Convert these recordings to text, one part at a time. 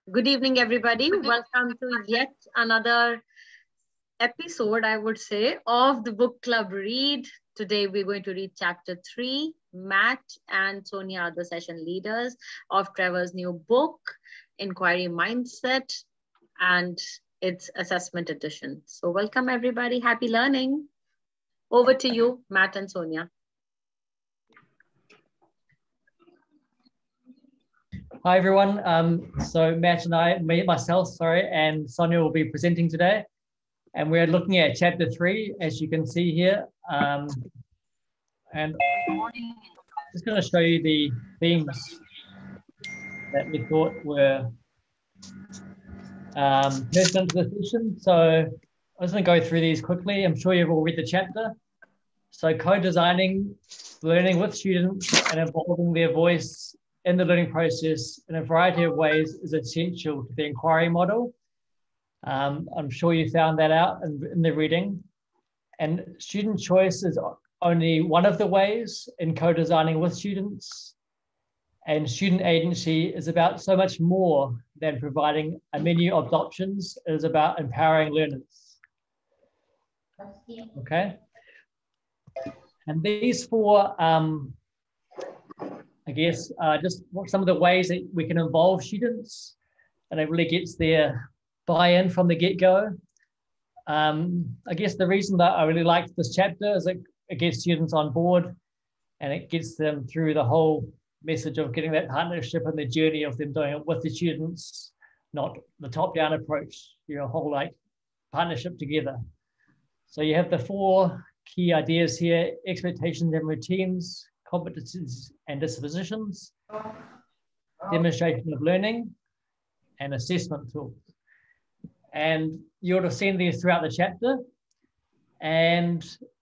Good evening, everybody. Welcome to yet another episode, I would say, of the book club read. Today, we're going to read chapter 3. Matt and Sonia are the session leaders of Trevor's new book, Inquiry Mindset, and its assessment edition. So, welcome, everybody. Happy learning. Over to you, Matt and Sonia. Hi everyone. So Matt and and Sonia will be presenting today, and we're looking at chapter 3, as you can see here. And I'm just going to show you the themes that we thought were pertinent to the session. So I'm just going to go through these quickly. I'm sure you've all read the chapter. So co-designing, learning with students and involving their voice in the learning process in a variety of ways is essential to the inquiry model. I'm sure you found that out in the reading. And student choice is only one of the ways in co-designing with students. And student agency is about so much more than providing a menu of options. It is about empowering learners. Okay. And these four, I guess, just some of the ways that we can involve students, and it really gets their buy-in from the get-go. I guess the reason that I really liked this chapter is it gets students on board, and it gets them through the whole message of getting that partnership and the journey of them doing it with the students, not the top-down approach, whole like partnership together. So you have the four key ideas here: expectations and routines, competencies and dispositions, demonstration of learning, and assessment tools. And you would have seen these throughout the chapter. And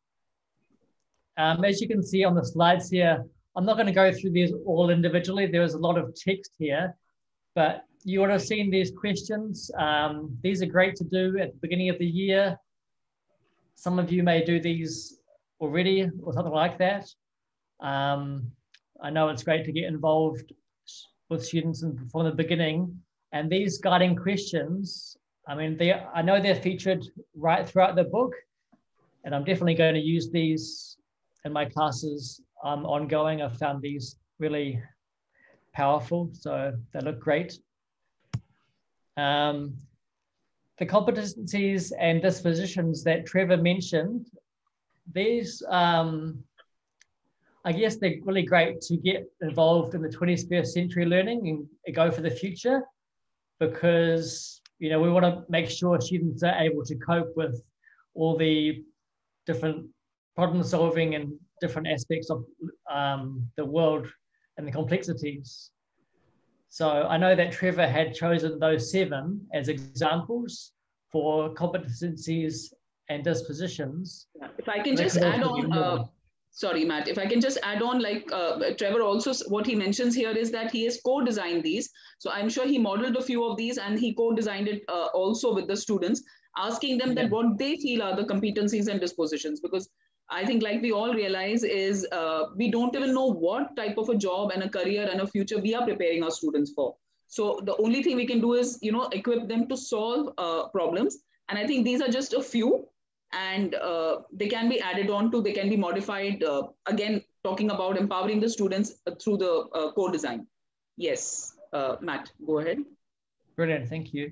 as you can see on the slides here, I'm not going to go through these all individually. There is a lot of text here, but you would have seen these questions. These are great to do at the beginning of the year. Some of you may do these already or something like that. I know it's great to get involved with students from the beginning, and these guiding questions, I mean, I know they're featured right throughout the book, and I'm definitely going to use these in my classes ongoing. I've found these really powerful, so they look great. The competencies and dispositions that Trevor mentioned, these I guess they're really great to get involved in the 21st century learning and go for the future, because we want to make sure students are able to cope with all the different problem solving and different aspects of the world and the complexities. So I know that Trevor had chosen those 7 as examples for competencies and dispositions. If I can just add on, sorry, Matt, if I can just add on, like Trevor also, what he mentions here is that he has co-designed these. So I'm sure he modeled a few of these and he co-designed it also with the students, asking them that what they feel are the competencies and dispositions. Because I think, like we all realize, is we don't even know what type of a job and a career and a future we are preparing our students for. So the only thing we can do is, equip them to solve problems. And I think these are just a few. And they can be added on to, they can be modified. Again, talking about empowering the students through the co-design. Yes, Matt, go ahead. Brilliant, thank you.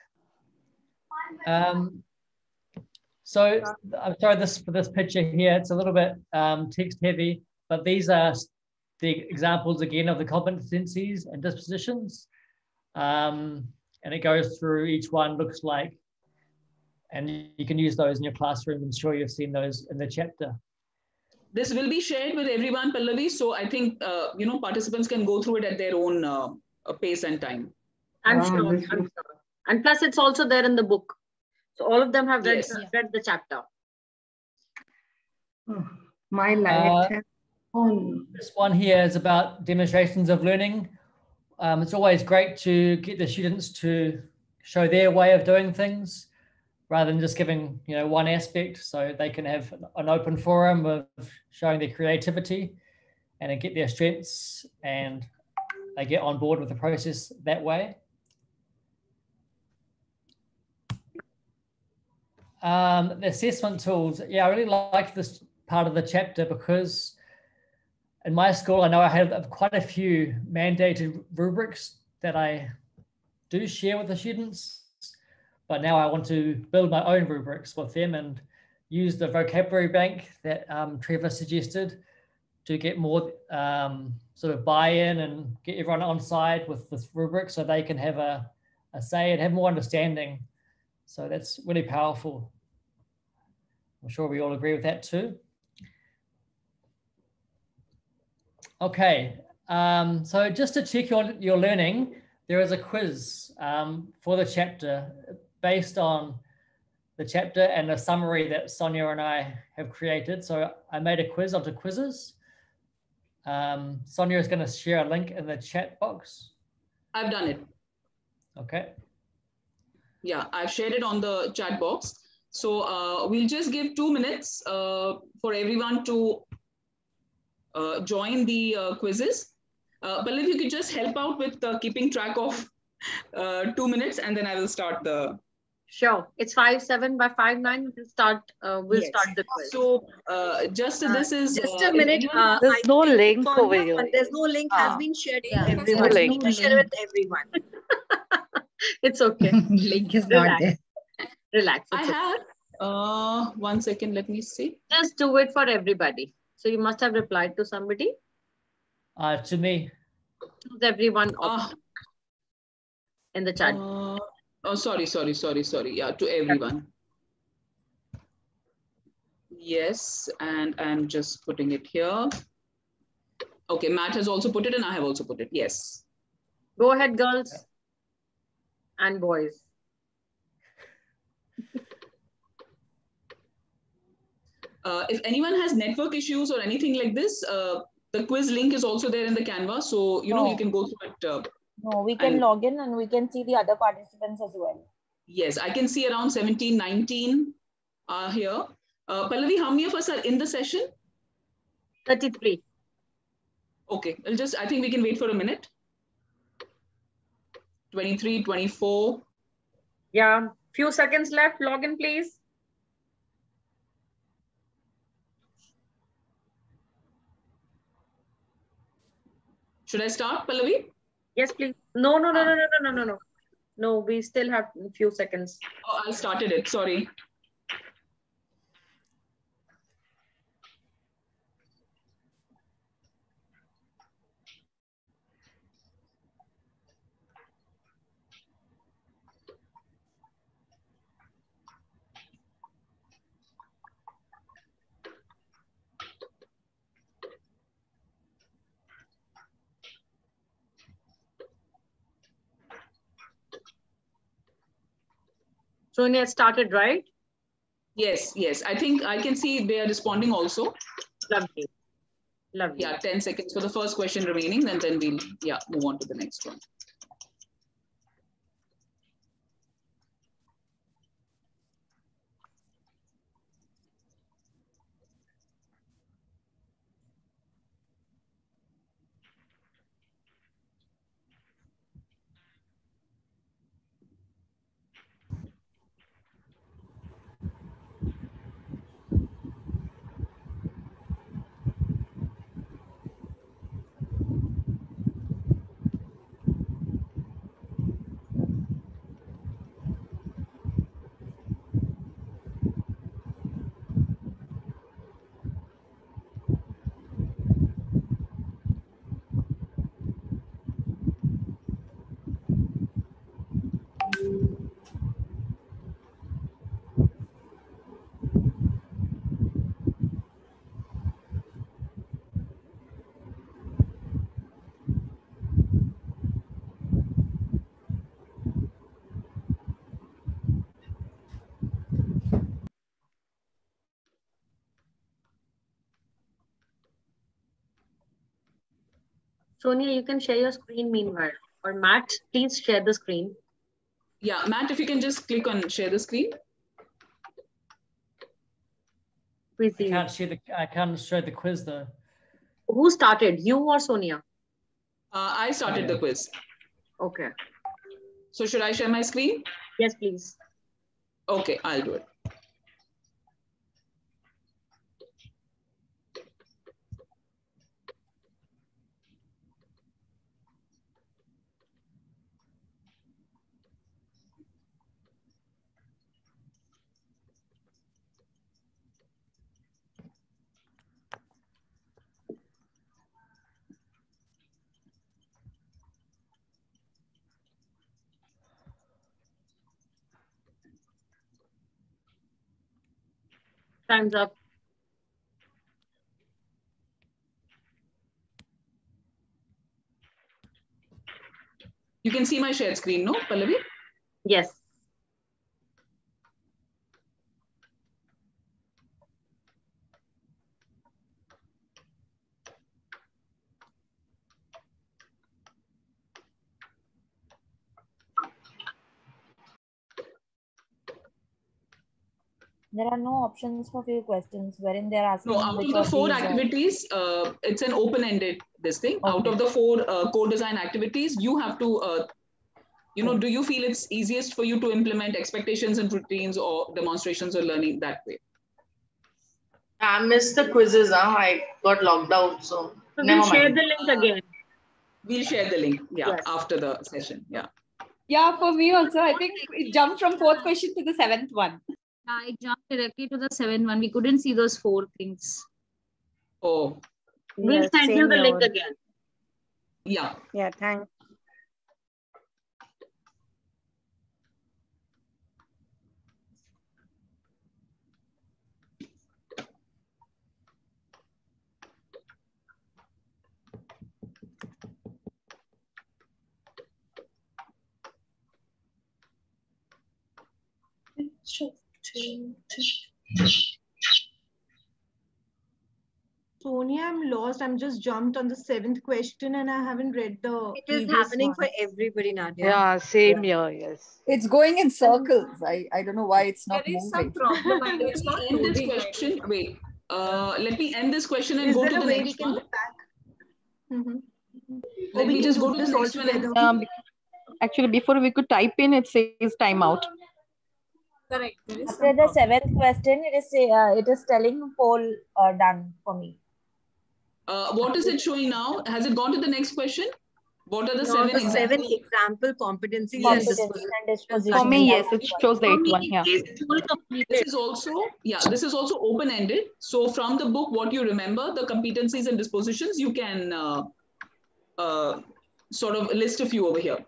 So I'm sorry for this picture here, it's a little bit text heavy, but these are the examples again of the competencies and dispositions. And it goes through each one, looks like, and you can use those in your classroom. I'm sure you've seen those in the chapter. This will be shared with everyone, Pallavi. So I think, participants can go through it at their own pace and time. I'm sure. And plus it's also there in the book. So all of them have read the chapter. My light. This one here is about demonstrations of learning. It's always great to get the students to show their way of doing things, rather than just giving one aspect, so they can have an open forum of showing their creativity and get their strengths, and they get on board with the process that way. The assessment tools. Yeah, I really liked this part of the chapter because in my school, I know I have quite a few mandated rubrics that I do share with the students, but now I want to build my own rubrics with them and use the vocabulary bank that Trevor suggested to get more sort of buy-in and get everyone on side with this rubric so they can have a say and have more understanding. So that's really powerful. I'm sure we all agree with that too. Okay, so just to check your learning, there is a quiz for the chapter based on the chapter and a summary that Sonia and I have created. So I made a quiz onto quizzes. Sonia is going to share a link in the chat box. I've done it. Okay. Yeah, I've shared it on the chat box. So we'll just give 2 minutes for everyone to join the quizzes. Pallavi, if you could just help out with keeping track of 2 minutes, and then I will start the. Sure. It's 5/7 by 5/9. We'll start. We'll Yes. start the quiz. So this is just a minute. There's no link over Sonia, here. but there's no link has been shared to Yeah. everyone. No You link. need to share with everyone. It's okay. Link is not there. Relax. I It's okay. have 1 second. Let me see. Just do it for everybody. So you must have replied to somebody. To me. Choose everyone in the chat. Oh, sorry. Yeah, to everyone. Yes, and I'm just putting it here. Okay, Matt has also put it and I have also put it. Yes. Go ahead, girls and boys. If anyone has network issues or anything like this, the quiz link is also there in the Canva. So, you know, you can go through it. No, we can log in and we can see the other participants as well. Yes, I can see around 17, 19 here. Pallavi, how many of us are in the session? 33. Okay, I think we can wait for a minute. 23, 24. Yeah, few seconds left. Log in, please. Should I start, Pallavi? Yes, please. No. No, we still have a few seconds. Oh, I started it. Sorry. Sonia started, right? Yes. I think I can see they are responding also. Lovely. Yeah, 10 seconds for the first question remaining, and then we'll move on to the next one. Sonia, you can share your screen meanwhile. Or Matt, please share the screen. Yeah, Matt, if you can just click on share the screen. Please I can't share the quiz though. Who started, you or Sonia? I started the quiz. Okay. So should I share my screen? Yes, please. Okay, I'll do it. Time's up. You can see my shared screen, no, Pallavi? Yes. There are no options for few questions wherein they're asking No, out which of the of 4 these activities, it's an open-ended this thing. Okay. Out of the 4 co-design activities, you have to, do you feel it's easiest for you to implement expectations and routines or demonstrations or learning that way? I missed the quizzes. I got logged out, so never we'll share mind. the link again. We'll share the link, Yes. after the session, Yeah, for me also, I think it jumped from 4th question to the 7th one. I jumped directly to the 7th one. We couldn't see those 4 things. Oh. We'll Yes, send you same the link here. again. Yeah. Yeah, thanks. Sonia, I'm lost. I'm just jumped on the 7th question and I haven't read the It is previous happening one. for everybody, Nadia. Yeah, same here, yes. It's going in circles. I don't know why it's not There is moving. some problem. I Let it's me not end this loading. question. Wait. Let me end this question and Is go there to a the way we next can one. go back? Mhm. Let we me can just do go to the this all next one. together. Actually, before we could type in, it says timeout. Correct. There is After the 7th question, it is telling poll done for me. What is it showing now? Has it gone to the next question? What are the 7 the 7 examples? example competencies Yes. and Competencies and dispositions. For me, yes, That it is what- shows the 8th one. Yeah. This is also, this is also open-ended. So from the book, what you remember, the competencies and dispositions, you can sort of list a few over here.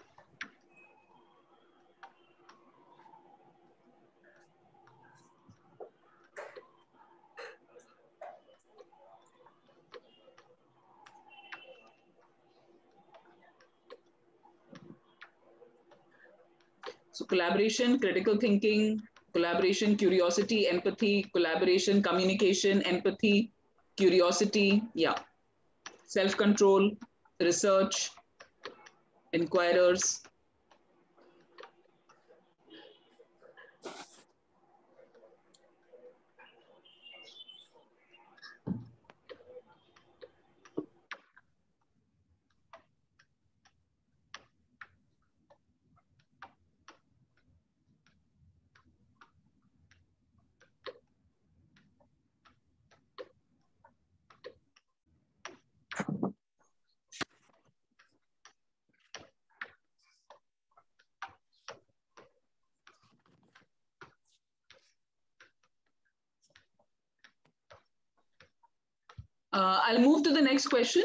So collaboration, critical thinking, collaboration, curiosity, empathy, collaboration, communication, empathy, curiosity, self-control, research, inquirers. I'll move to the next question.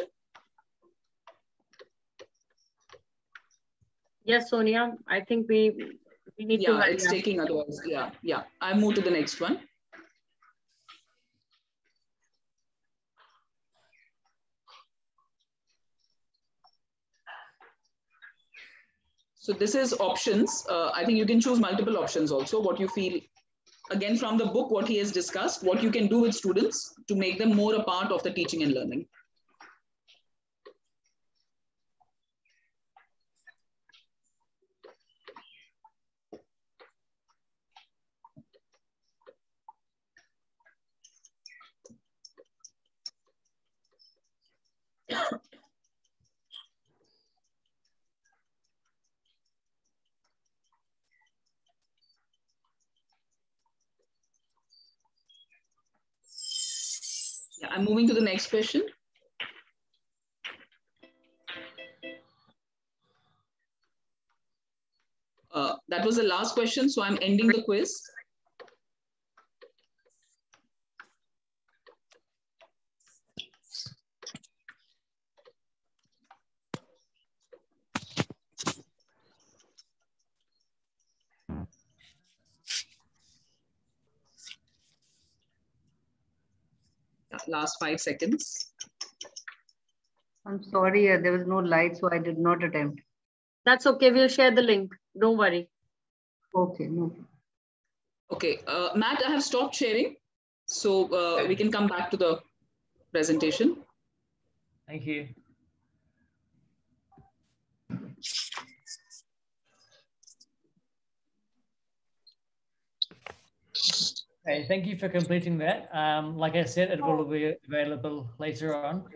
Yes, Sonia, I think we need to hurry it's up. taking otherwise. I'll move to the next one. So this is options. I think you can choose multiple options also. What you feel, again, from the book, what he has discussed, what you can do with students to make them more a part of the teaching and learning. I'm moving to the next question. That was the last question, so I'm ending the quiz. last 5 seconds. I'm sorry, there was no light, so I did not attempt. That's okay. We'll share the link. Don't worry. Okay, no. Okay, Matt, I have stopped sharing. So we can come back to the presentation. Thank you. Okay, thank you for completing that. Like I said, it will be available later on.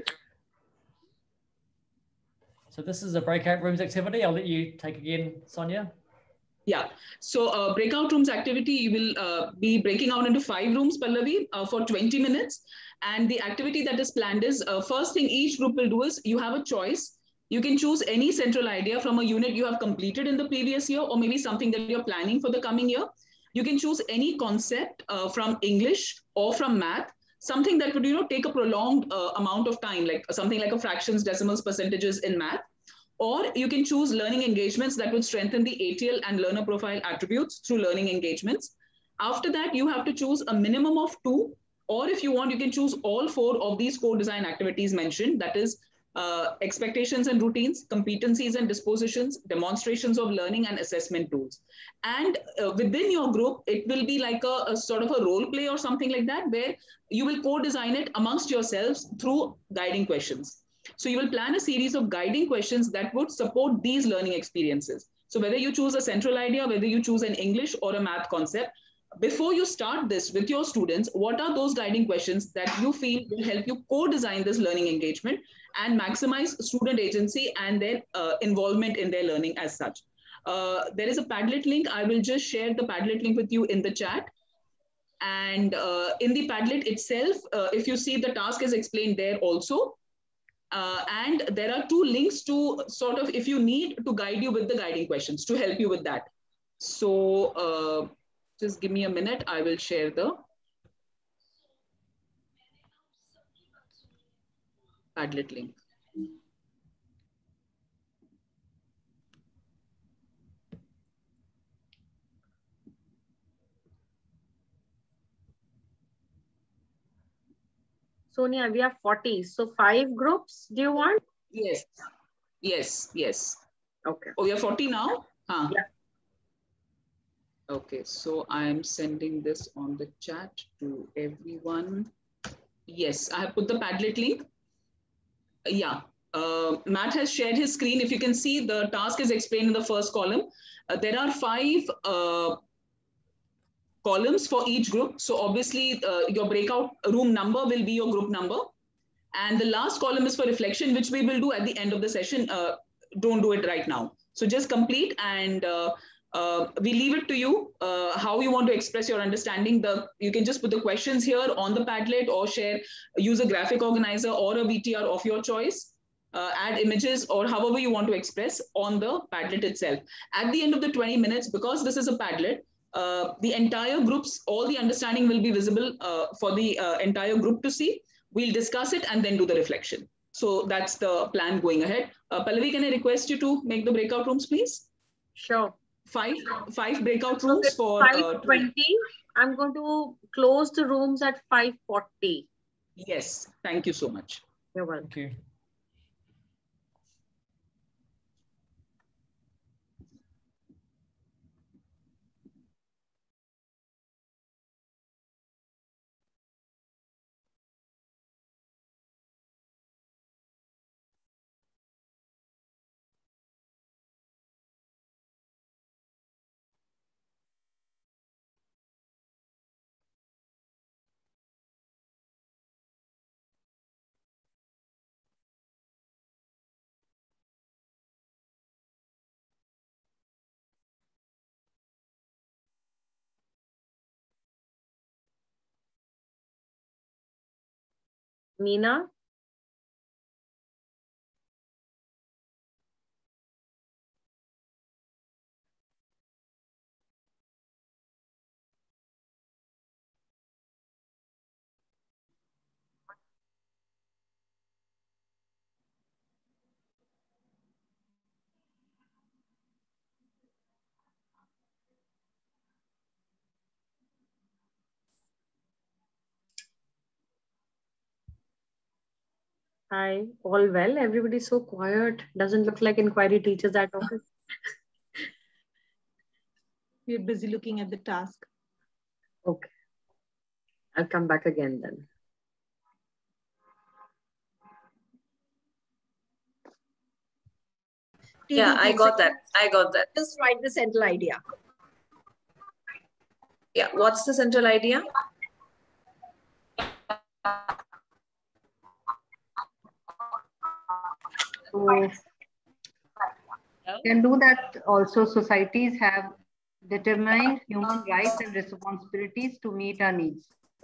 So this is a breakout rooms activity. I'll let you take again, Sonia. Yeah, so breakout rooms activity, you will be breaking out into 5 rooms, Pallavi, for 20 minutes. And the activity that is planned is, first thing each group will do is, you have a choice. You can choose any central idea from a unit you have completed in the previous year, or maybe something that you're planning for the coming year. You can choose any concept from English or from math, something that would take a prolonged amount of time, like something like a fractions, decimals, percentages in math. Or you can choose learning engagements that would strengthen the ATL and learner profile attributes through learning engagements. After that, you have to choose a minimum of 2, or if you want, you can choose all 4 of these core design activities mentioned. That is expectations and routines, competencies and dispositions, demonstrations of learning, and assessment tools. And within your group, it will be like a sort of a role play or something like that, where you will co-design it amongst yourselves through guiding questions. So you will plan a series of guiding questions that would support these learning experiences. So whether you choose a central idea, whether you choose an English or a math concept, before you start this with your students, what are those guiding questions that you feel will help you co-design this learning engagement and maximize student agency and their involvement in their learning as such? There is a Padlet link. I will just share the Padlet link with you in the chat. And in the Padlet itself, if you see, the task is explained there also. And there are 2 links to sort of, if you need, to guide you with the guiding questions, to help you with that. So just give me a minute. I will share the Padlet link. Sonia, we have 40. So 5 groups, do you want? Yes. Yes, yes. Okay. Oh, you're 40 now? Huh. Yeah. Okay, so I'm sending this on the chat to everyone. Yes, I have put the Padlet link. Yeah, Matt has shared his screen. If you can see, the task is explained in the first column. There are 5 columns for each group. So obviously your breakout room number will be your group number. And the last column is for reflection, which we will do at the end of the session. Don't do it right now. So just complete, and we leave it to you how you want to express your understanding. You can just put the questions here on the Padlet, or use a graphic organizer or a VTR of your choice. Add images, or however you want to express on the Padlet itself. At the end of the 20 minutes, because this is a Padlet, the entire groups, all the understanding will be visible for the entire group to see. We'll discuss it and then do the reflection. So that's the plan going ahead. Pallavi, can I request you to make the breakout rooms, please? Sure. 5 breakout rooms for 5:20. I'm going to close the rooms at 5:40. Yes, thank you so much. You're welcome. Thank you. Meena? Hi, all well? Everybody's so quiet. Doesn't look like inquiry teachers at all. We're busy looking at the task. Okay. I'll come back again then. Yeah, I got that. I got that. Just write the central idea. Yeah, what's the central idea? So can do that also. Societies have determined human rights and responsibilities to meet our needs.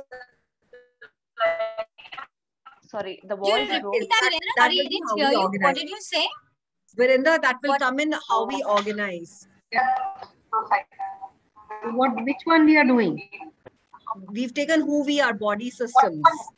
Sorry, the voice That broke. will be how we organize. What did you say? Virendra, that will come in how we organize. Which one we are doing? We've taken who we are, body systems.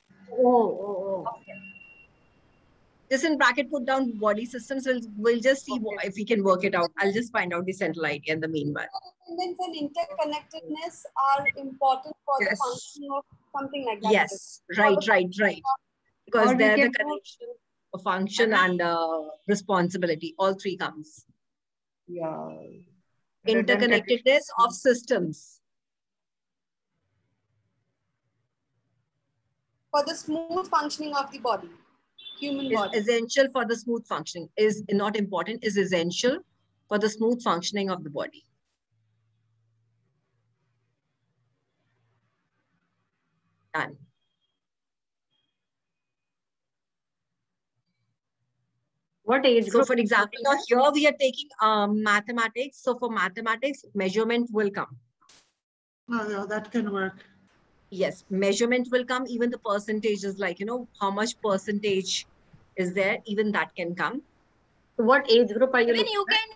Just in bracket, put down body systems. We'll just see if we can work it out. I'll just find out the central idea in the meanwhile. Independence and interconnectedness are important for the function of something like that. Yes, right. Because they're the connection of function and responsibility. All three comes. Yeah. Interconnectedness of systems. For the smooth functioning of the body, human body. Is essential for the smooth functioning. Is not important, is essential for the smooth functioning of the body. Done. What age So group? for example, now here we are taking mathematics. So for mathematics, measurement will come. No, that can work. Yes, measurement will come. Even the percentages, like, how much percentage is there, even that can come. What age group are you Even looking you at?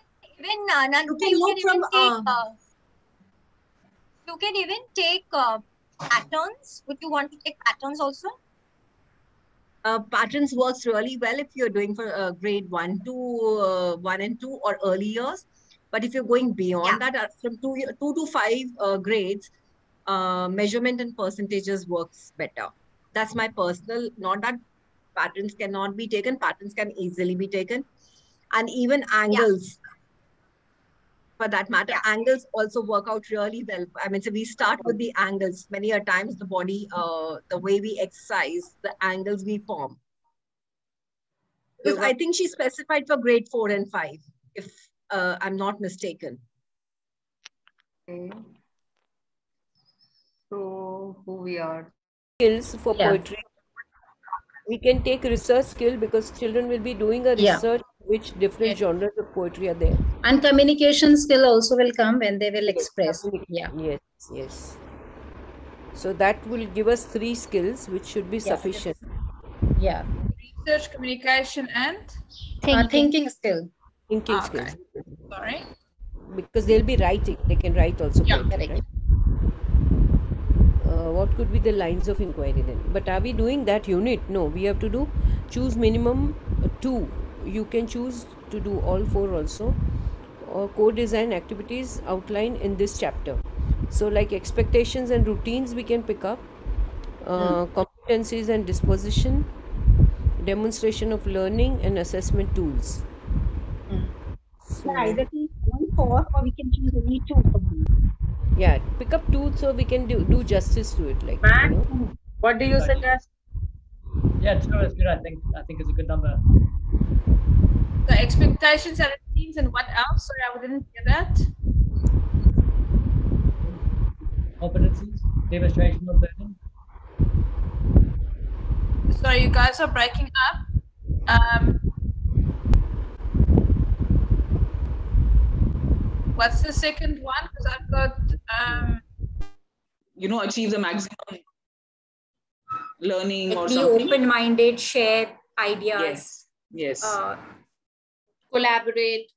you can even take patterns. Would you want to take patterns also? Patterns works really well if you're doing for grade 1 and 2 or early years. But if you're going beyond that, from 2 to 5 grades, measurement and percentages works better. That's my personal, not that patterns cannot be taken. Patterns can easily be taken. And even angles, for that matter, angles also work out really well. I mean, so we start with the angles. Many a times the body, the way we exercise, the angles we form. Because I think she specified for grade 4 and 5, if I'm not mistaken. Okay. So who we are? Skills for poetry. We can take research skill because children will be doing a research which different genres of poetry are there. And communication skill also will come when they will express. Yes. So that will give us 3 skills which should be sufficient. Yeah. Research, communication, and Thinking skill. Thinking skills. Sorry. Because they'll be writing. They can write also. Poetry, right? What could be the lines of inquiry then? But are we doing that unit? No, we have to choose minimum 2. You can choose to do all 4 also. Or co-design activities outlined in this chapter. So like expectations and routines we can pick up. Competencies and disposition. Demonstration of learning and assessment tools. So either choose 1, 4 or we can choose only 2 of these. Yeah, pick up 2 so we can do justice to it. Like, what do you suggest? Yeah, 2 is good. I think it's a good number. The expectations and routines and what else? Sorry, I didn't hear that. Competencies, demonstration of learning. Sorry, you guys are breaking up. What's the second one? Because I've got achieve the maximum learning or be something. Open-minded, share ideas. Yes. Collaborate.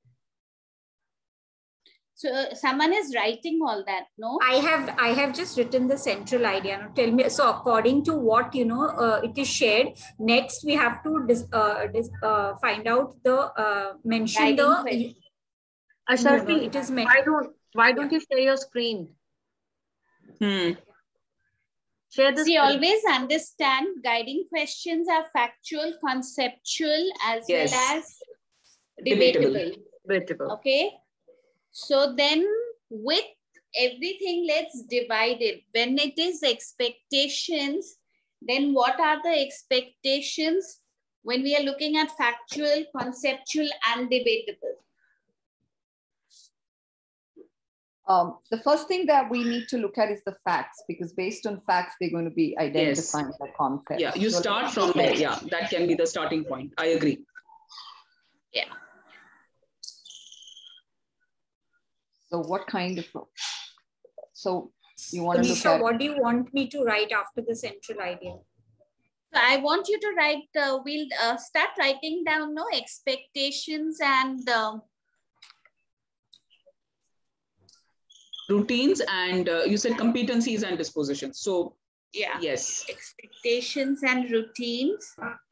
So someone is writing all that, no? I have just written the central idea. Now tell me. So according to what it is shared. Next, we have to find out the mention the. Asharfi, it is why don't you share your screen? Share the See, screen. always understand guiding questions are factual, conceptual, as Yes. well as debatable. Debatable. Okay. So then with everything, let's divide it. When it is expectations, then what are the expectations when we are looking at factual, conceptual, and debatable? The first thing that we need to look at is the facts, because based on facts, they're going to be identifying the concepts. Yeah, you So start let's from look there. at- Yeah, that can be the starting point. I agree. Yeah. So what kind of, so you want to look Anisha, at, what do you want me to write after the central idea? So I want you to write, we'll start writing down expectations and Routines and you said competencies and dispositions. So yeah, yes. Expectations and routines.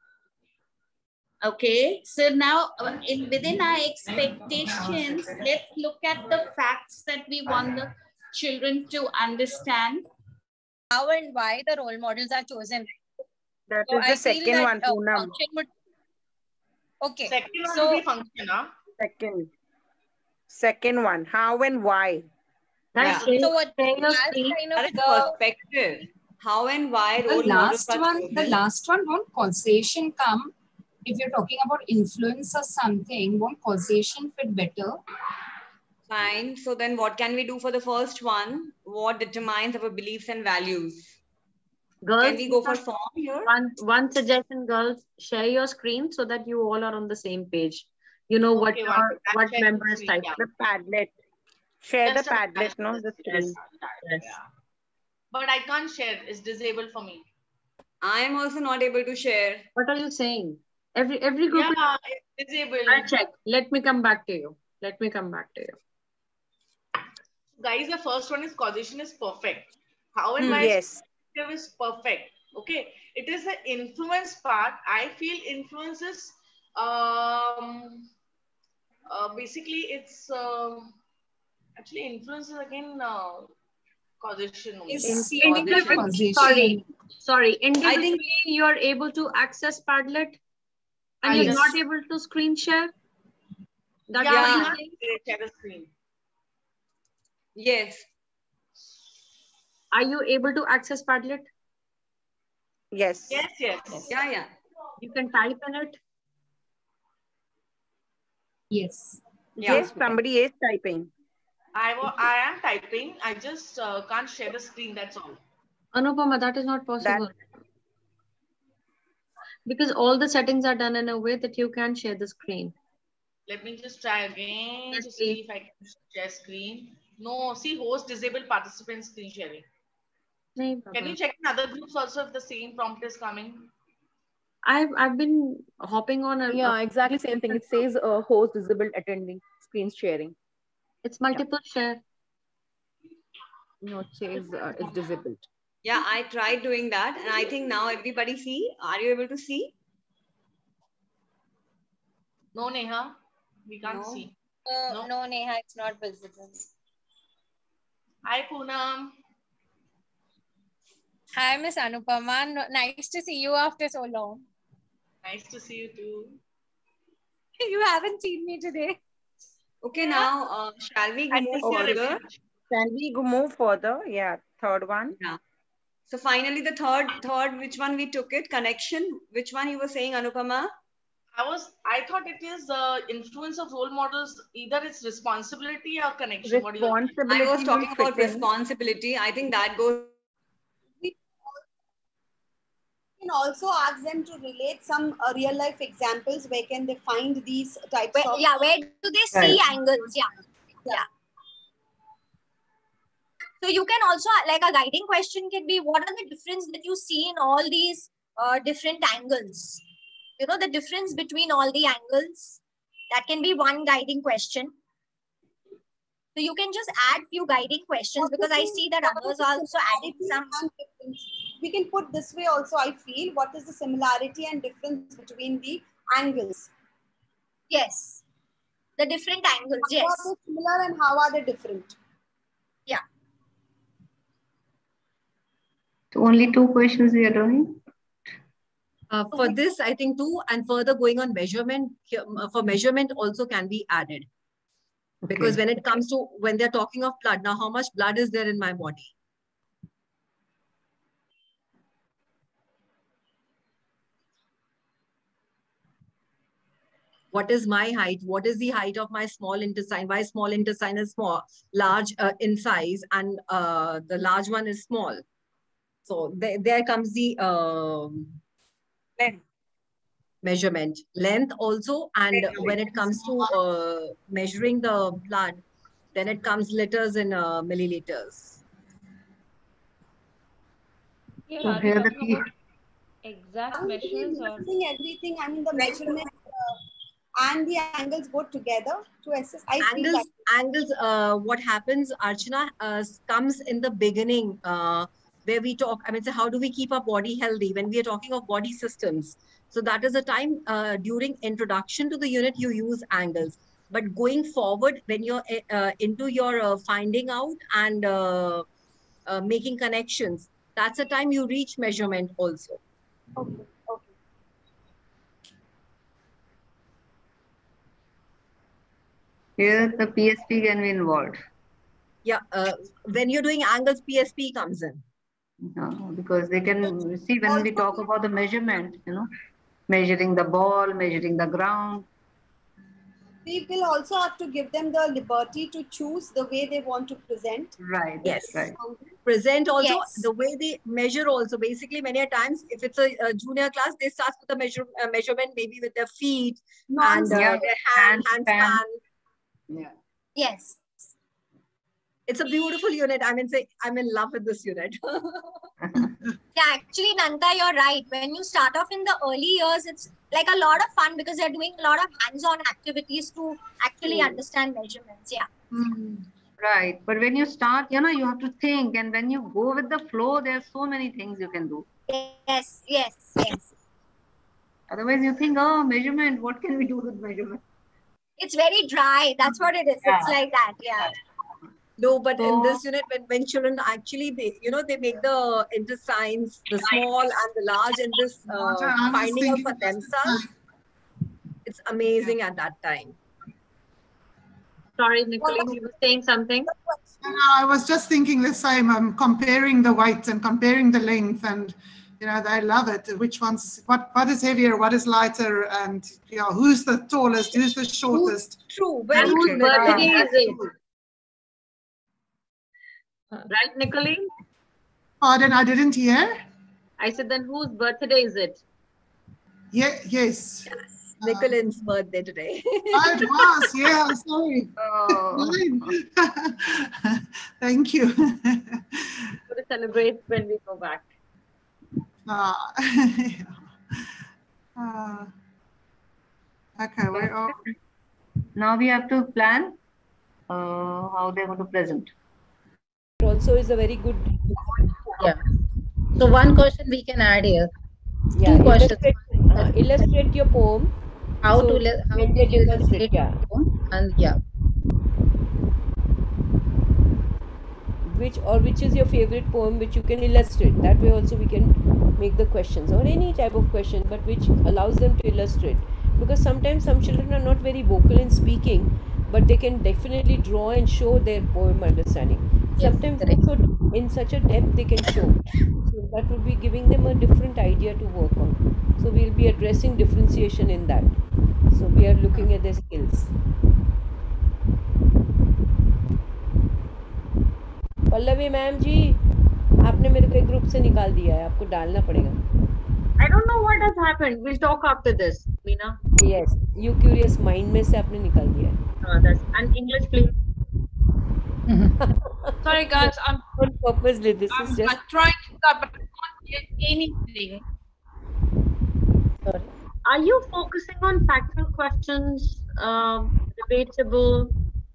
Okay, so now within our expectations, let's look at the facts that we want the children to understand. How and why the role models are chosen. That So is I the feel second that, one, Poonam. function would... Okay. Second one So will be function, huh? Second one, how and why. Yeah. So what That is perspective. How and why role models are chosen. The last one, won't causation come? If you're talking about influence or something, won't causation fit better? Fine. So then what can we do for the first one? What determines our beliefs and values? Girls, Can we go for form here? One suggestion, girls, share your screen so that you all are on the same page. You know what members type. The Padlet. Share Just the a Padlet, no? The screen. Yes. But I can't share. It's disabled for me. I am also not able to share. What are you saying? Every group. Yeah, it's disabled. I'll check. Let me come back to you. Guys, the first one is causation is perfect. How and why Yes. is perfect. Okay. It is the influence part. I feel influences basically it's actually influences again causation. Sorry. Individually, you are able to access Padlet and you're not able to screen share? That's what you're saying? Share the screen. Yes. Are you able to access Padlet? Yes. Yes. Yeah. You can type in it? Yes. Yes, somebody is typing. I am typing. I just can't share the screen. That's all. Anupama, that is not possible. Because all the settings are done in a way that you can share the screen. Let me just try again to see if I can share screen. No, see host disabled participant screen sharing. Can you check in other groups also if the same prompt is coming? I've been hopping on Yeah, exactly same thing. It says host disabled attending screen sharing. It's multiple share. No, it says it's disabled. Yeah, I tried doing that and I think now everybody see. Are you able to see? No, Neha. We can't see. No, Neha, it's not visible. Hi, Poonam. Hi, Miss Anupama. Nice to see you after so long. Nice to see you too. You haven't seen me today. Okay, now shall we move further? Can we move further? Yeah, third one. Yeah. So finally, the third, which one we took it? Connection. Which one you were saying, Anupama? I thought it is influence of role models. Either it's responsibility or connection. What do you think? I was talking about responsibility. I think that goes. We can also ask them to relate some real life examples. Where can they find these types of? Yeah, where do they see angles? Yeah. So you can also, like a guiding question can be, what are the difference that you see in all these different angles? You know, the difference between all the angles. That can be one guiding question. So you can just add few guiding questions because I see that others are also adding some. We can put this way also, I feel. What is the similarity and difference between the angles? Yes. The different angles, yes. How are they similar and how are they different? Yeah. So only 2 questions we are doing? For this, I think 2, and further going on measurement, for measurement also can be added. Because when it comes to, when they're talking of blood, now how much blood is there in my body? What is my height? What is the height of my small intestine? Why small intestine is small, large in size, and the large one is small. So there comes the length. Measurement. Length also, and when it comes to measuring the blood, then it comes liters in milliliters. Yeah, So are here you the talking about exact measures or everything, I mean the measurement and the angles both together to assess. Angles, what happens, Archana, comes in the beginning where we talk, I mean, so how do we keep our body healthy when we are talking of body systems? So that is a time during introduction to the unit, you use angles. But going forward, when you're into your finding out and making connections, that's the time you reach measurement also. Okay. Here the PSP can be involved. Yeah, when you're doing angles, PSP comes in. No, because they can see when we talk about the measurement, measuring the ball, measuring the ground. We will also have to give them the liberty to choose the way they want to present. Right. Yes. Right. Present also, Yes. the way they measure also. Basically, many a times, if it's a junior class, they start with the measurement, maybe with their feet and their handspan. Yeah. Yes. It's a beautiful unit. I mean, I'm in love with this unit. Yeah, actually, Nanta, you're right. When you start off in the early years, it's like a lot of fun because they're doing a lot of hands-on activities to actually understand measurements. Yeah. Right. But when you start, you have to think. And when you go with the flow, there are so many things you can do. Yes. Otherwise, you think, oh, measurement, what can we do with measurement? It's very dry. That's what it is. Yeah. It's like that. Yeah. No, but in this unit, when children actually, they make the intestines, the small and the large, in this finding out for themselves, it's amazing at that time. Sorry, Nicolene, you were saying something? No, I was just thinking this time, I'm comparing the weights and comparing the length, and I love it. Which one's what is heavier, what is lighter, and who's the tallest, who's the shortest. True, very true. Whose birthday is it? Right, Nicolene? Pardon, I didn't hear. I said, then whose birthday is it? Yeah, yes. Nicolene's birthday today. Oh, it was, yeah, sorry. Oh. Thank you. We're going to celebrate when we go back. Okay, we're all... Now we have to plan how they're going to present. Also is a very good. Yeah. So one question we can add here. Yeah, Two questions. Illustrate your poem. How So, to illustrate yeah. your poem, and yeah. Which is your favorite poem which you can illustrate. That way also we can make the questions or any type of question, but which allows them to illustrate. Because sometimes some children are not very vocal in speaking, but they can definitely draw and show their poem understanding. Sometimes also in such a depth they can show. So that would be giving them a different idea to work on. So we'll be addressing differentiation in that. So we are looking at their skills. Pallavi ma'am ji, आपने मेरे को एक group से निकाल दिया है, आपको डालना पड़ेगा. I don't know what has happened. We'll talk after this, Meena. Yes, you curious mind में से आपने निकाल दिया है. That's and English, please. Sorry, guys, I'm purposely. This is just. I'm trying to start, but I can't get anything. Sorry. Are you focusing on factual questions, debatable?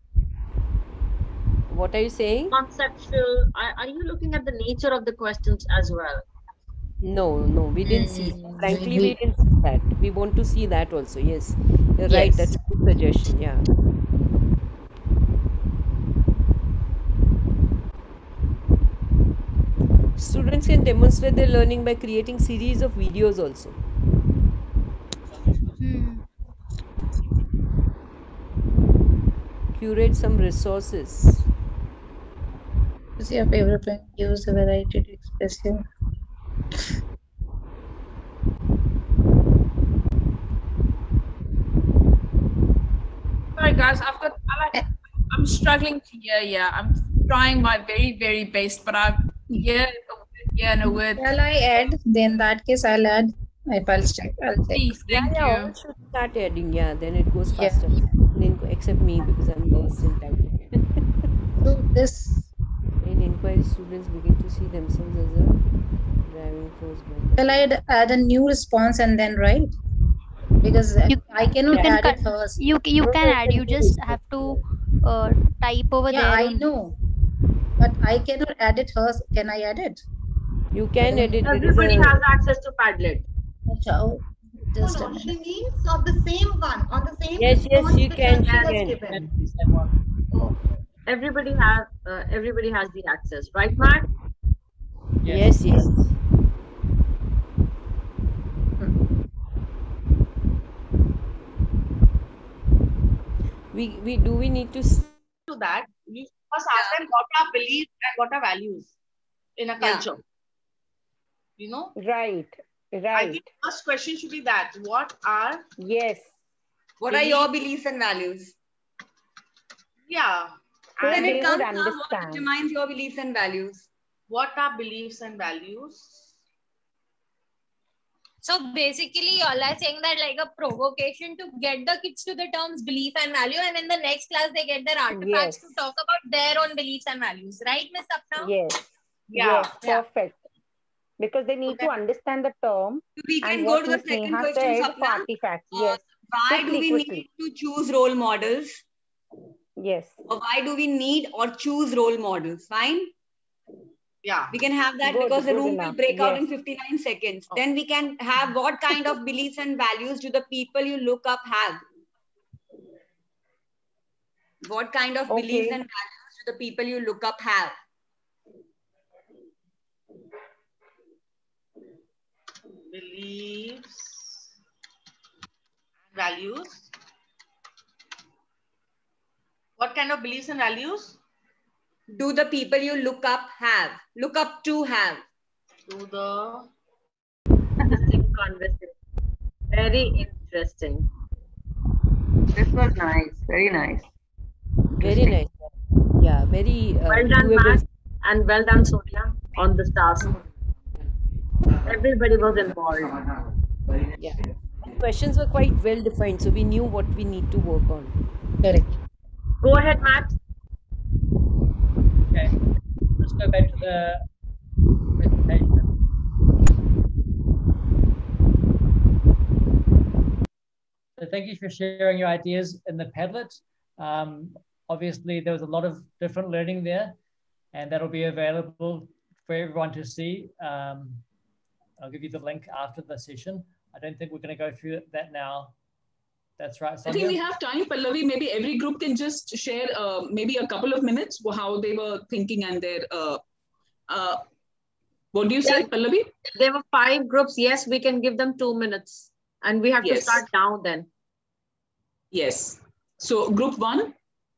What are you saying? Conceptual. Are you looking at the nature of the questions as well? No, we didn't see. Frankly, we didn't see that. We want to see that also. Yes, you're right. That's a good suggestion. Yeah. Students can demonstrate their learning by creating series of videos also. Curate some resources. Is your favorite pen? Use a variety to express your. Sorry guys, I'm struggling to hear. Yeah, I'm trying my very best, but I'm here and a word. Shall I add? Then that case I'll add. I'll check. Please, thank you. All should start adding. Yeah, then it goes faster. Except me because I'm lost in typing. So this. In inquiry, students begin to see themselves as a driving force. Shall I add a new response and then write? Because I cannot add it first. You can add. You just have to type over there. Yeah, I know, but I cannot add it first. Can I add it? You can edit. Everybody has access to Padlet. Just no, she means on the same one, on the same. Yes, she can. Everybody has the access, right, Matt? Yes. We need to do that. We first ask them what are beliefs and what are values in a culture. You know? Right. I think the first question should be that. What are What are your beliefs and values? Yeah. So And they it comes would down what understand. determines your beliefs and values. What are beliefs and values? So basically, y'all are saying that like a provocation to get the kids to the terms belief and value, and in the next class they get their artifacts to talk about their own beliefs and values, right, Miss Sapna? Yes. Yeah. Yes, perfect. Because they need to understand the term. We can and go what to the Ms. second Neha question, said Sapna. for artifacts. Yes. Why do we need to choose role models? Yes. Or why do we need or choose role models? Fine. Yeah. We can have that Good, because the good room enough. will break out Yes. in 59 seconds. Then we can have what kind of beliefs and values do the people you look up have? What kind of beliefs and values do the people you look up have? Beliefs and values. What kind of beliefs and values? Do the people you look up have? Look up to have? To the conversation. Very interesting. This was nice. Very nice. Very nice. Yeah, very well done, doable. Matt, and well done, Sonia, on this task. Everybody was involved. Yeah. Questions were quite well defined, so we knew what we need to work on. Correct. Go ahead, Matt. Okay, let's go back to the presentation. So thank you for sharing your ideas in the Padlet. Obviously, there was a lot of different learning there, and that'll be available for everyone to see. I'll give you the link after the session. I don't think we're going to go through that now. That's right, Sonia. I think we have time, Pallavi. Maybe every group can just share maybe a couple of minutes how they were thinking and their. What do you say, Pallavi? There were 5 groups. Yes, we can give them 2 minutes, and we have to start now then. Yes. So group 1.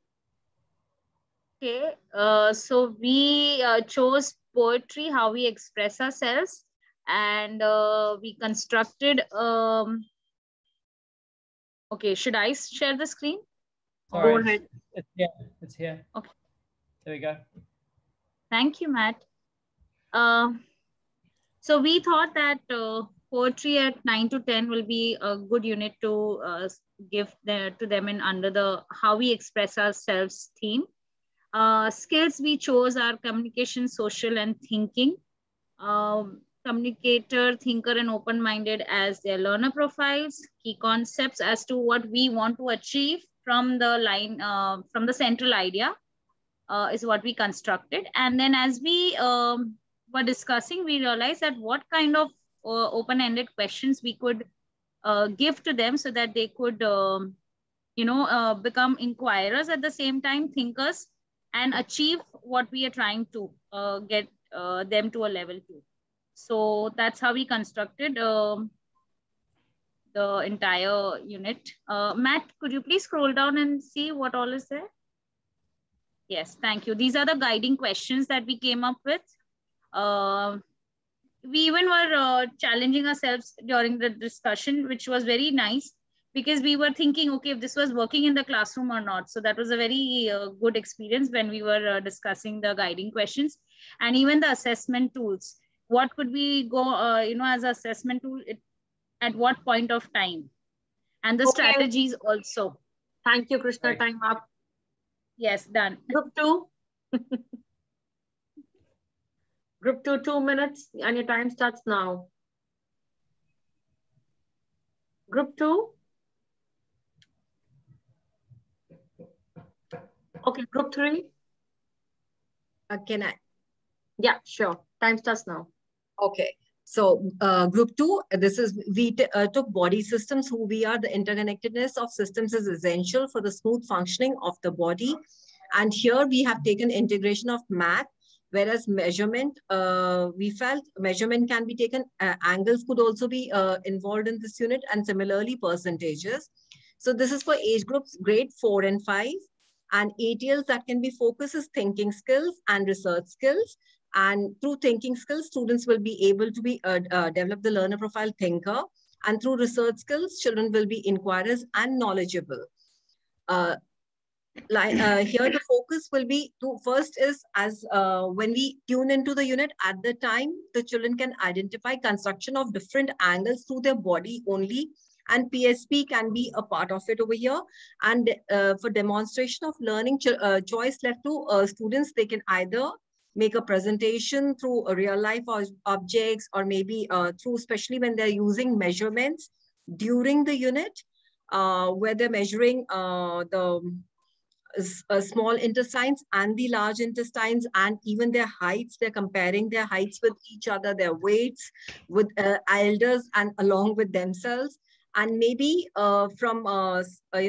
Okay. So we chose poetry, how we express ourselves, and we constructed. Okay, should I share the screen? Sorry, Go ahead. It's here. Okay. There we go. Thank you, Matt. So we thought that poetry at 9 to 10 will be a good unit to give to them in under the how we express ourselves theme. Skills we chose are communication, social, and thinking. Communicator, thinker, and open-minded as their learner profiles. Key concepts as to what we want to achieve from the line, from the central idea is what we constructed. And then as we were discussing, we realized that what kind of open-ended questions we could give to them so that they could, become inquirers at the same time, thinkers, and achieve what we are trying to get them to a level 2. So that's how we constructed the entire unit. Matt, could you please scroll down and see what all is there? Yes, thank you. These are the guiding questions that we came up with. We even were challenging ourselves during the discussion, which was very nice, because we were thinking, okay, if this was working in the classroom or not. So that was a very good experience when we were discussing the guiding questions and even the assessment tools. What could we go, you know, as an assessment tool at what point of time, and the strategies also. Thank you, Krishna. Right. Time up. Yes, done. Group 2. Group 2, 2 minutes, and your time starts now. Group 2. Okay, group 3. Can I? Yeah, sure. Time starts now. Okay. So group 2, this is, we took body systems, who we are. The interconnectedness of systems is essential for the smooth functioning of the body. And here we have taken integration of math, whereas measurement, we felt measurement can be taken, angles could also be involved in this unit, and similarly percentages. So this is for age groups grade 4 and 5, and ATLs that can be focused as thinking skills and research skills. And through thinking skills, students will be able to be develop the learner profile thinker. And through research skills, children will be inquirers and knowledgeable. Here the focus will be to first is as when we tune into the unit, at the time, the children can identify construction of different angles through their body only. And PSP can be a part of it over here. And for demonstration of learning, choice left to students, they can either make a presentation through a real life objects, or maybe through, especially when they're using measurements during the unit, where they're measuring the small intestines and the large intestines, and even their heights. They're comparing their heights with each other, their weights with elders and along with themselves. And maybe from,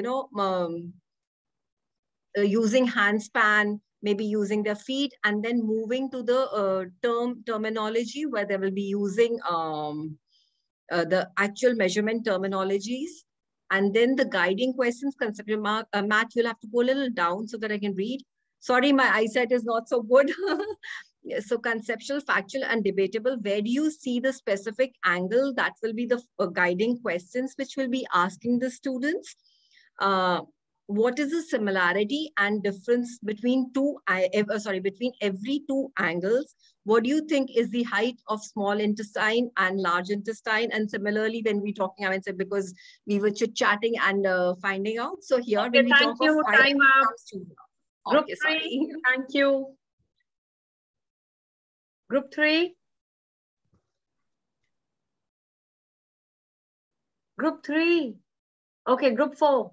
using handspan, maybe using their feet, and then moving to the terminology where they will be using the actual measurement terminologies. And then the guiding questions, conceptual mark. Matt, you'll have to go a little down so that I can read. Sorry, my eyesight is not so good. So conceptual, factual, and debatable. Where do you see the specific angle? That will be the guiding questions which will be asking the students. What is the similarity and difference between between every two angles? What do you think is the height of small intestine and large intestine? And similarly, when we're talking, I would say, because we were chit-chatting and finding out. So here, when we talk of height, Group 3, thank you. Group 3. Group 3. Okay, group 4.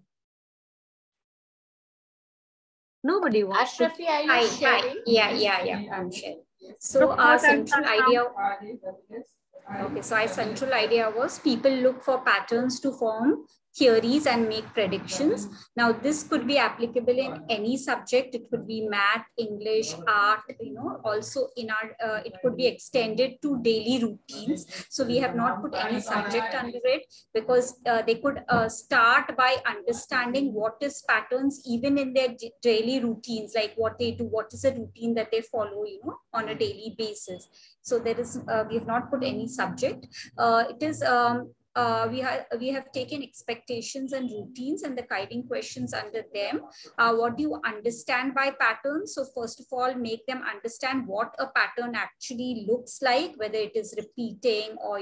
Nobody wants. Ashrafi, are you sharing? Yeah, I'm sharing. So our central idea. Okay, so our central idea was people look for patterns to form theories and make predictions. Now, this could be applicable in any subject. It could be math, English, art, also in our, it could be extended to daily routines. So we have not put any subject under it, because they could start by understanding what is patterns even in their daily routines, like what they do, what is a routine that they follow, on a daily basis. So there is, we have not put any subject. It is, we have taken expectations and routines and the guiding questions under them. What do you understand by patterns? So first of all, make them understand what a pattern actually looks like, whether it is repeating or,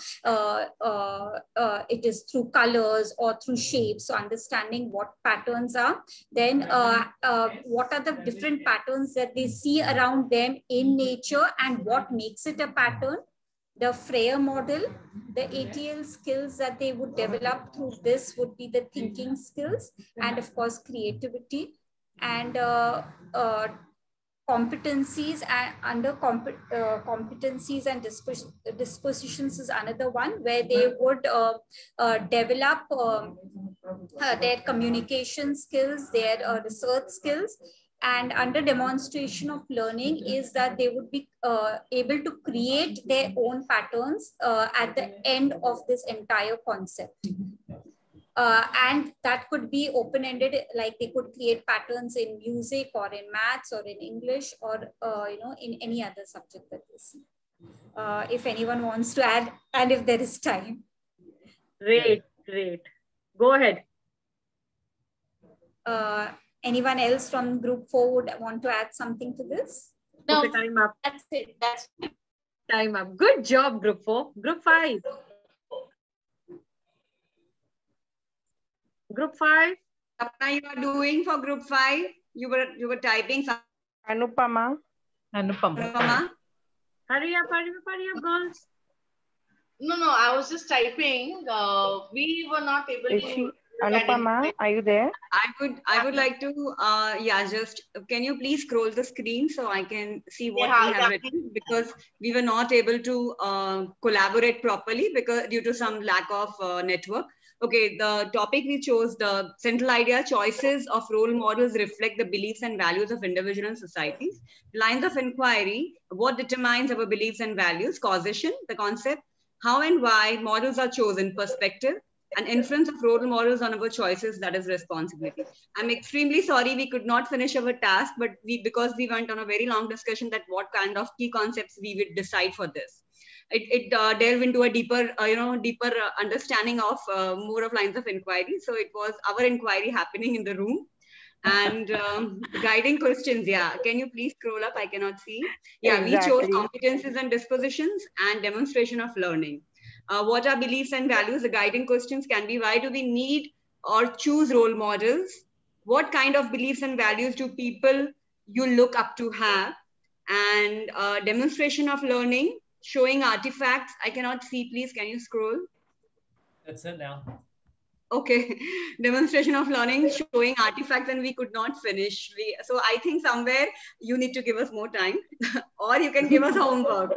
it is through colors or through shapes. So understanding what patterns are. Then what are the different patterns that they see around them in nature and what makes it a pattern. The Freire model, the ATL skills that they would develop through this would be the thinking skills and of course creativity, and competencies, and under competencies and dispositions is another one where they would develop their communication skills, their research skills, And under demonstration of learning is that they would be able to create their own patterns at the end of this entire concept. And that could be open-ended, like they could create patterns in music or in maths or in English or in any other subject that they see. If anyone wants to add, and if there is time. Great. Go ahead. Anyone else from group 4 would want to add something to this? No. Okay, time up. That's it. That's time up. Good job, group 4. Group 5. Group 5. Sapna, you are doing for group 5. You were typing. Anupama. Hurry up, girls. No, I was just typing. We were not able to. Anupama, are you there? I would like to, can you please scroll the screen so I can see what we have written, because we were not able to collaborate properly because due to some lack of network. Okay, the topic we chose, the central idea, choices of role models reflect the beliefs and values of individuals and societies. Lines of inquiry, what determines our beliefs and values, causation, the concept, how and why models are chosen, perspective, and influence of role models on our choices, that is responsibility. I'm extremely sorry we could not finish our task, but because we went on a very long discussion that what kind of key concepts we would decide for this. It delved into a deeper understanding of more of lines of inquiry. So it was our inquiry happening in the room. And guiding questions, can you please scroll up? I cannot see. We chose competencies and dispositions and demonstration of learning. What are beliefs and values? The guiding questions can be, why do we need or choose role models? What kind of beliefs and values do people you look up to have? And demonstration of learning, showing artifacts. I cannot see, please, can you scroll? That's it now. Okay, demonstration of learning, showing artifacts, and we could not finish. So I think somewhere you need to give us more time or you can give us homework.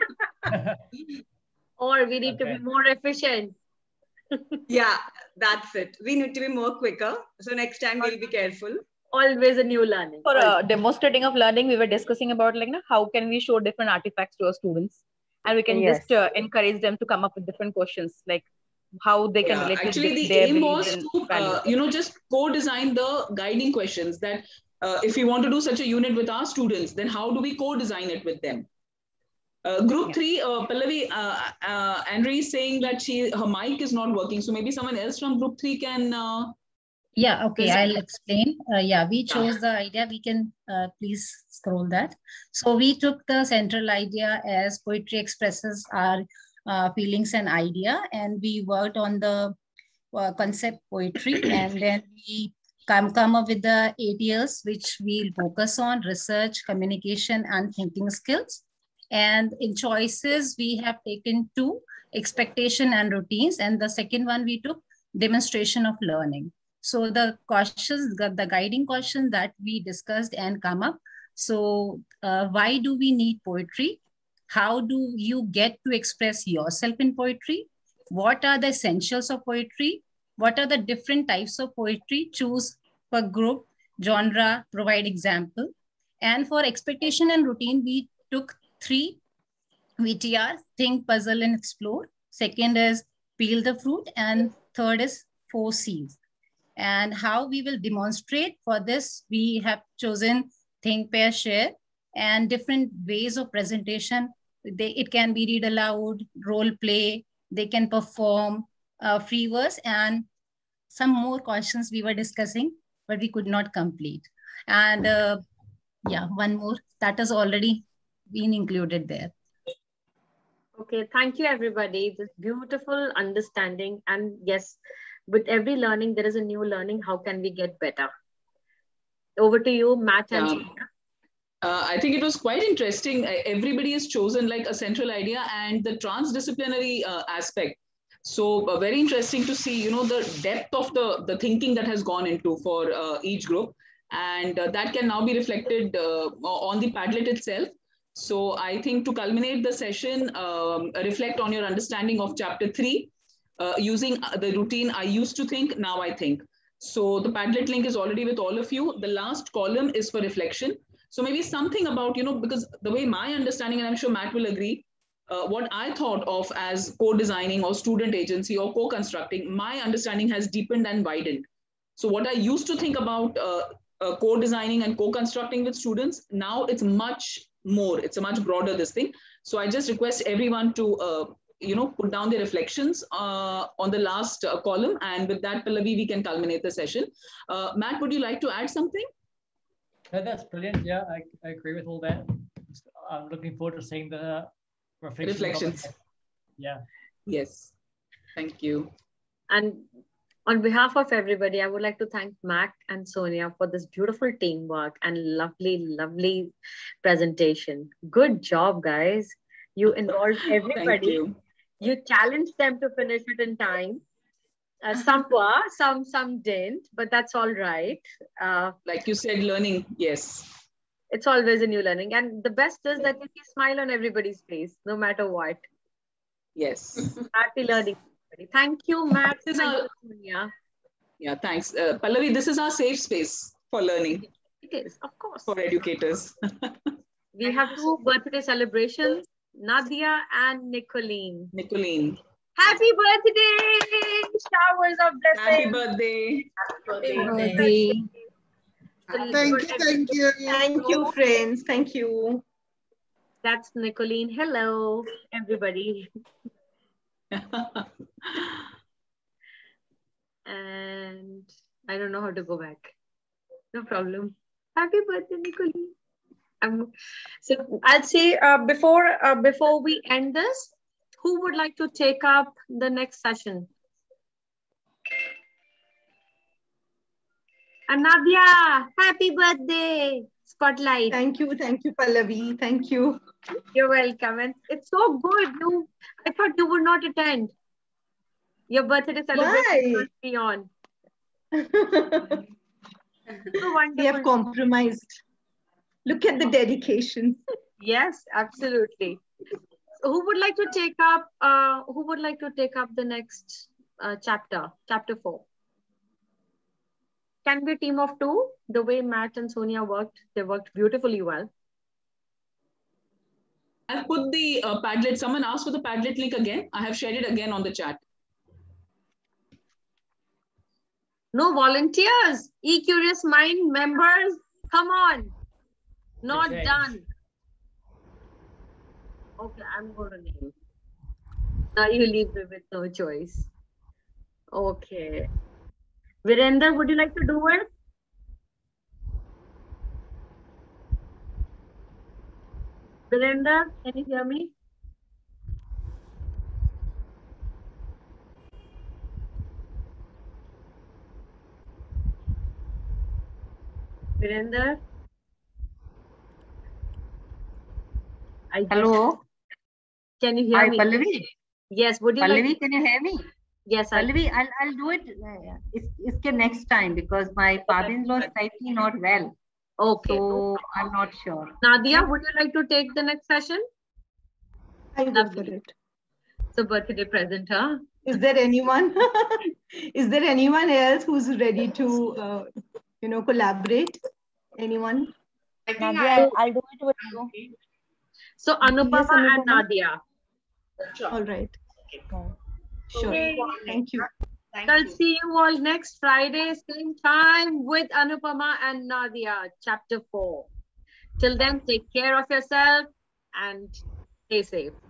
Or we need to be more efficient. That's it. We need to be more quicker. So next time we'll be careful. Always a new learning. For demonstrating of learning, we were discussing about how can we show different artifacts to our students, and we can just encourage them to come up with different questions, like how they can relate. Actually, the aim was to just co-design the guiding questions. That if we want to do such a unit with our students, then how do we co-design it with them? Group 3, Pallavi, Andre is saying that her mic is not working. So maybe someone else from group 3 can. Okay, I'll explain. We chose the idea. We can please scroll that. So we took the central idea as poetry expresses our feelings and idea, and we worked on the concept poetry, and then we come up with the 8 years, which we'll focus on research, communication, and thinking skills. And in choices, we have taken 2, expectation and routines. And the second one we took, demonstration of learning. So the questions, the guiding questions that we discussed and come up. So why do we need poetry? How do you get to express yourself in poetry? What are the essentials of poetry? What are the different types of poetry? Choose per group, genre, provide example. And for expectation and routine, we took 3 VTR, think, puzzle, and explore. Second is peel the fruit. And third is 4 C's. And how we will demonstrate for this, we have chosen think, pair, share, and different ways of presentation. It can be read aloud, role play, they can perform free verse, and some more questions we were discussing, but we could not complete. And one more that has already been included there. Okay, thank you, everybody. This beautiful understanding. And yes, with every learning, there is a new learning. How can we get better? Over to you, Matt and Gina. I think it was quite interesting. Everybody has chosen like a central idea and the transdisciplinary aspect. So very interesting to see, the depth of the thinking that has gone into for each group. And that can now be reflected on the Padlet itself. So I think to culminate the session, reflect on your understanding of chapter 3, using the routine, I used to think, now I think. So the Padlet link is already with all of you. The last column is for reflection. So maybe something about, because the way my understanding, and I'm sure Matt will agree, what I thought of as co-designing or student agency or co-constructing, my understanding has deepened and widened. So what I used to think about co-designing and co-constructing with students, now it's much more, it's a much broader this thing. So I just request everyone to, put down their reflections on the last column. And with that, Pallavi, we can culminate the session. Matt, would you like to add something? No, that's brilliant. Yeah, I agree with all that. I'm looking forward to seeing the reflections. Yeah. Yes. Thank you. And on behalf of everybody, I would like to thank Matt and Sonia for this beautiful teamwork and lovely, lovely presentation. Good job, guys. You involved everybody. You challenged them to finish it in time. Some were, some didn't, but that's all right. Like you said, learning, yes. It's always a new learning. And the best is that you see a smile on everybody's face, no matter what. Yes. Happy learning. Thank you, Matt. Yeah, thanks. Pallavi, this is our safe space for learning. It is, of course. For educators. We have 2 birthday celebrations, Nadia and Nicolene. Happy birthday! Showers of blessings. Happy birthday. Happy birthday. Thank you. Thank you, friends. Thank you. That's Nicolene. Hello, everybody. And I don't know how to go back. No problem. Happy birthday, Nicolene. So I'll say before we end this, who would like to take up the next session? And Nadia, happy birthday. Spotlight. Thank you, Pallavi. Thank you. You're welcome. And it's so good. I thought you would not attend. Your birthday celebration must be on. So we have compromised. Look at the dedication. Yes, absolutely. So who would like to take up? Who would like to take up the next chapter 4? Can be a team of 2. The way Matt and Sonia worked, they worked beautifully well. I've put the Padlet. Someone asked for the Padlet link again. I have shared it again on the chat. No volunteers. eCurious Mind members, come on. Not done. Okay, I'm going to leave. Now you leave me with no choice. Okay. Virender, would you like to do it? Virender, can you hear me? Virender? Hello? Can you hear Hi, me? Pallavi? Yes, would you Pallavi, like? can you hear me? Yes, Pallavi, I'll do it. It's next time because my father-in-law is slightly not well. Okay. So I'm not sure. Nadia, would you like to take the next session? I'll go for it. So birthday present, huh? Is there anyone? Is there anyone else who's ready to, collaborate? Anyone? I think I'll do it with you. So Anupama and Nadia. Sure. All right. Sure. Okay. Thank you. I'll see you all next Friday, same time with Anupama and Nadia, chapter 4. Till then, take care of yourself and stay safe.